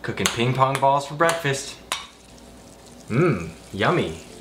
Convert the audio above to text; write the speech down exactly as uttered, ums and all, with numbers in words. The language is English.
Cooking ping pong balls for breakfast. Mmm, yummy.